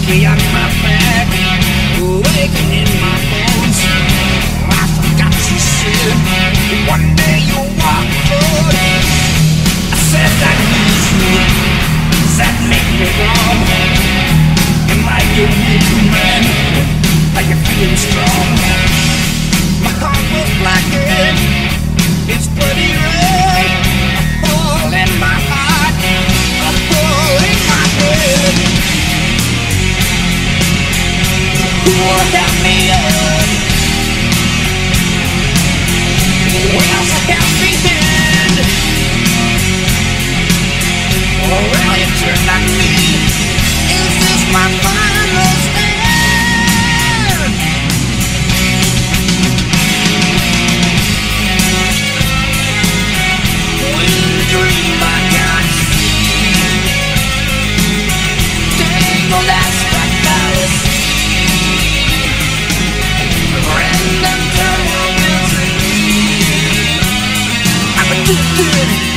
me on my back, aching in my bones. I forgot you said one day you'll walk forward. I said I need you. Does that make me wrong? Am I your weak man? Are you feeling strong? My heart was blackened, it's bloody red. A hole in my heart, a hole in my head. Who will help me up? Where's a helping hand? Or will you turn on me? Is this my final stand? When you dream I can't see, tangled as fatality. Random turn will be. I'm addicted.